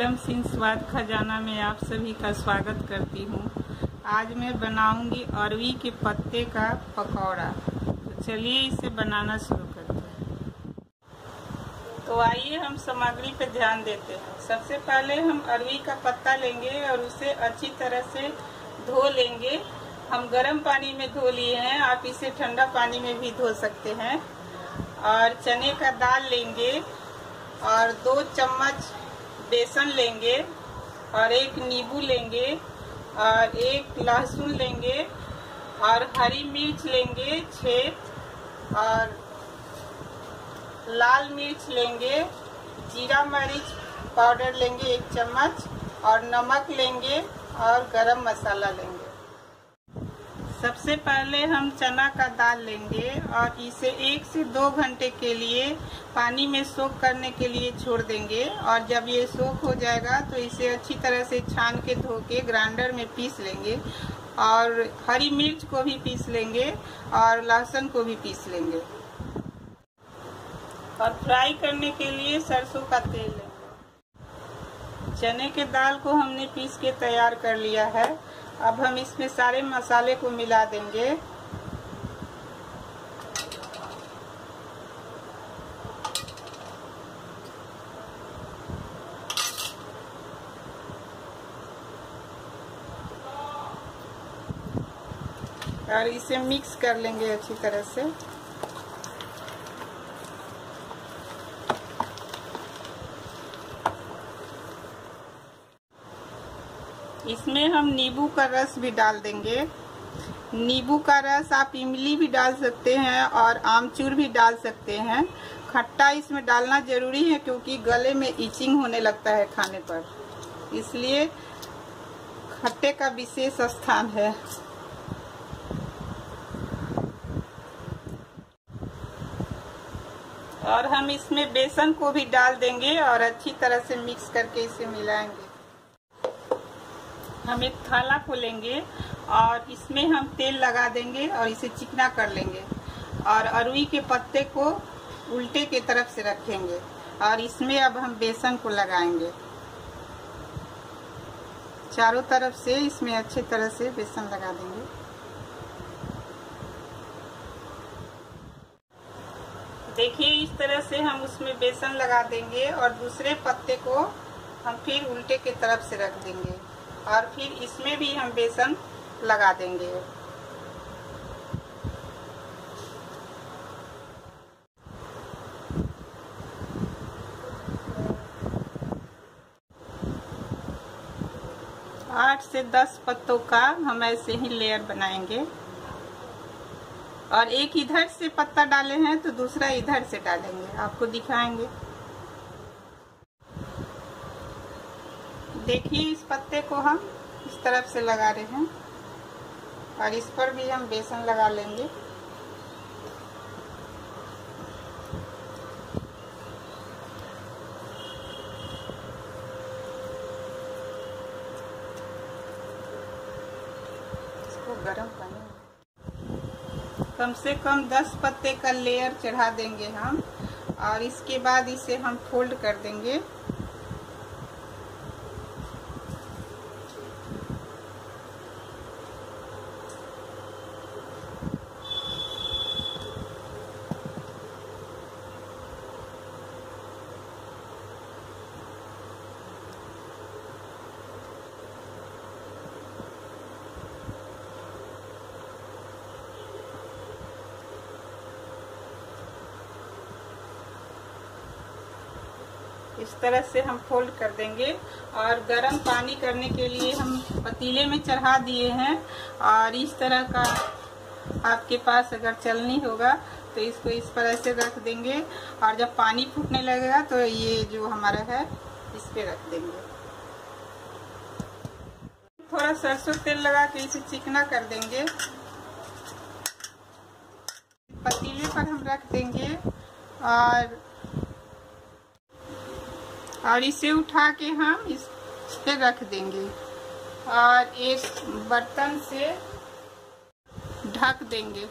बेगम सिंह स्वाद खजाना में आप सभी का स्वागत करती हूँ। आज मैं बनाऊंगी अरवी के पत्ते का पकौड़ा। तो चलिए इसे बनाना शुरू करते हैं। तो आइए हम सामग्री पर ध्यान देते हैं। सबसे पहले हम अरवी का पत्ता लेंगे और उसे अच्छी तरह से धो लेंगे। हम गर्म पानी में धो लिए हैं, आप इसे ठंडा पानी में भी धो सकते हैं। और चने का दाल लेंगे और 2 चम्मच बेसन लेंगे और 1 नींबू लेंगे और 1 लहसुन लेंगे और हरी मिर्च लेंगे 6 और लाल मिर्च लेंगे, जीरा मरीच पाउडर लेंगे 1 चम्मच और नमक लेंगे और गरम मसाला लेंगे। सबसे पहले हम चना का दाल लेंगे और इसे 1 से 2 घंटे के लिए पानी में सोख करने के लिए छोड़ देंगे। और जब ये सोख हो जाएगा तो इसे अच्छी तरह से छान के धो के ग्राइंडर में पीस लेंगे और हरी मिर्च को भी पीस लेंगे और लहसुन को भी पीस लेंगे। और फ्राई करने के लिए सरसों का तेल लेंगे। चने के दाल को हमने पीस के तैयार कर लिया है। अब हम इसमें सारे मसाले को मिला देंगे। और इसे मिक्स कर लेंगे अच्छी तरह से। इसमें हम नींबू का रस भी डाल देंगे। नींबू का रस आप इमली भी डाल सकते हैं और आमचूर भी डाल सकते हैं। खट्टा इसमें डालना जरूरी है क्योंकि गले में इचिंग होने लगता है खाने पर, इसलिए खट्टे का विशेष स्थान है। और हम इसमें बेसन को भी डाल देंगे और अच्छी तरह से मिक्स करके इसे मिलाएंगे। हम एक थाला को लेंगे और इसमें हम तेल लगा देंगे और इसे चिकना कर लेंगे और अरवी के पत्ते को उल्टे की तरफ से रखेंगे और इसमें अब हम बेसन को लगाएंगे। चारों तरफ से इसमें अच्छी तरह से बेसन लगा देंगे। देखिए इस तरह से हम उसमें बेसन लगा देंगे और दूसरे पत्ते को हम फिर उल्टे की तरफ से रख देंगे और फिर इसमें भी हम बेसन लगा देंगे। आठ से 10 पत्तों का हम ऐसे ही लेयर बनाएंगे और एक इधर से पत्ता डाले हैं तो दूसरा इधर से डालेंगे, आपको दिखाएंगे। देखिए इस पत्ते को हम इस तरफ से लगा रहे हैं और इस पर भी हम बेसन लगा लेंगे। इसको गरम पानी कम से कम 10 पत्ते का लेयर चढ़ा देंगे हम और इसके बाद इसे हम फोल्ड कर देंगे। इस तरह से हम फोल्ड कर देंगे और गर्म पानी करने के लिए हम पतीले में चढ़ा दिए हैं। और इस तरह का आपके पास अगर चलनी होगा तो इसको इस पर ऐसे रख देंगे और जब पानी फूटने लगेगा तो ये जो हमारा है इस पे रख देंगे। थोड़ा सरसों तेल लगा के इसे चिकना कर देंगे। पतीले पर हम रख देंगे और इसे उठा के हम इस पे रख देंगे और एक बर्तन से ढक देंगे।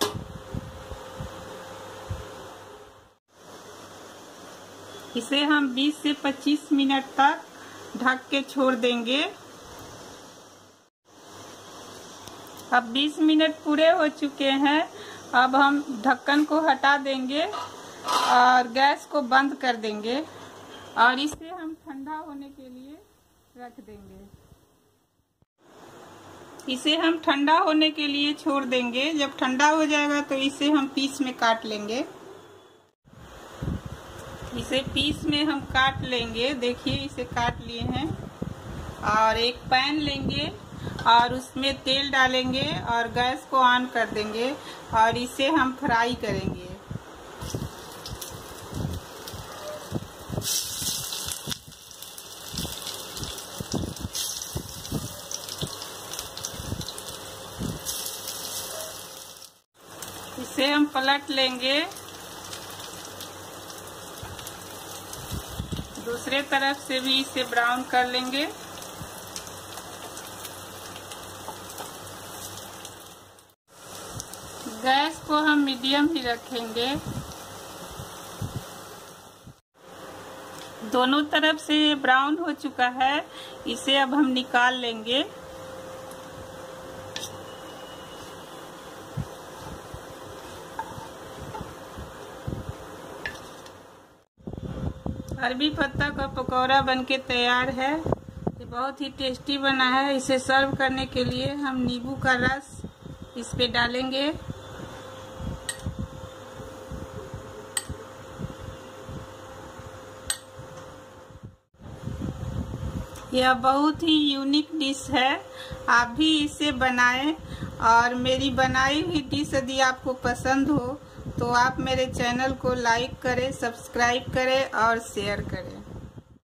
इसे हम 20 से 25 मिनट तक ढक के छोड़ देंगे। अब 20 मिनट पूरे हो चुके हैं। अब हम ढक्कन को हटा देंगे और गैस को बंद कर देंगे और इसे हम ठंडा होने के लिए रख देंगे। इसे हम ठंडा होने के लिए छोड़ देंगे। जब ठंडा हो जाएगा तो इसे हम पीस में काट लेंगे। इसे पीस में हम काट लेंगे। देखिए इसे काट लिए हैं। और एक पैन लेंगे और उसमें तेल डालेंगे और गैस को ऑन कर देंगे और इसे हम फ्राई करेंगे। इसे हम पलट लेंगे। दूसरे तरफ से भी इसे ब्राउन कर लेंगे। गैस को हम मीडियम ही रखेंगे। दोनों तरफ से ब्राउन हो चुका है। इसे अब हम निकाल लेंगे। अरबी पत्ता का पकौड़ा बनके तैयार है। ये बहुत ही टेस्टी बना है। इसे सर्व करने के लिए हम नींबू का रस इस पे डालेंगे। यह बहुत ही यूनिक डिश है। आप भी इसे बनाएं और मेरी बनाई हुई डिश यदि आपको पसंद हो तो आप मेरे चैनल को लाइक करें, सब्सक्राइब करें और शेयर करें।